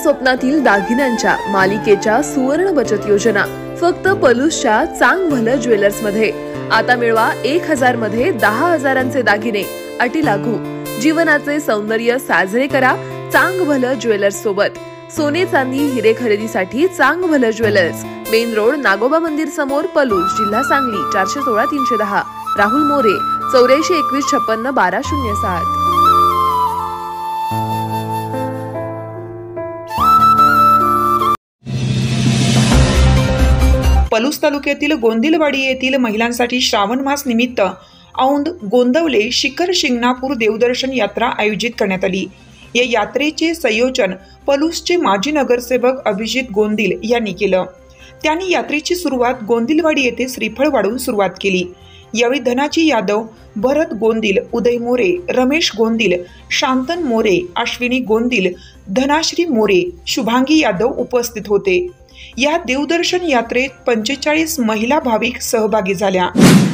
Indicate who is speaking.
Speaker 1: स्वप्नातील दागिन्यांच्या मालिकेच्या सुवर्ण बचत योजना फक्त पलूसच्या चांग भलं ज्वेलर्स मध्ये। आता मिळवा 1000 मध्ये 10,000चे दागिने, अटी लागू। जीवनाचे सौंदर्य साजरे करा चांग भलं ज्वेलर्स सोबत। सोने चांदी हिरे खरेदीसाठी चांग भलं ज्वेलर्स, मेन रोड, नागोबा मंदिर समोर, पलूस, जिल्हा सांगली। 416 310। राहुल मोरे 84 21 56 1207।
Speaker 2: पलूस तालुक्यातील गोंदिलवाडी येथील महिलांसाठी श्रावण मास निमित्त औंध गोंदवले शिखर शिंगणापूर देवदर्शन यात्रा आयोजित करण्यात आली। या यात्रेचे संयोजन पलूसचे माजी नगरसेवक अभिजित गोंदिल यांनी केलं। त्यांनी यात्रेची सुरुवात गोंदिलवाडी येथे श्रीफळ वाढून सुरुवात केली। यावेळी धनाजी यादव, भरत गोंदिल, उदय मोरे, रमेश गोंदिल, शांतन मोरे, अश्विनी गोंदिल, धनाश्री मोरे, शुभांगी यादव उपस्थित होते। या देवदर्शन यात्रेत 45 महिला भाविक सहभागी झाल्या।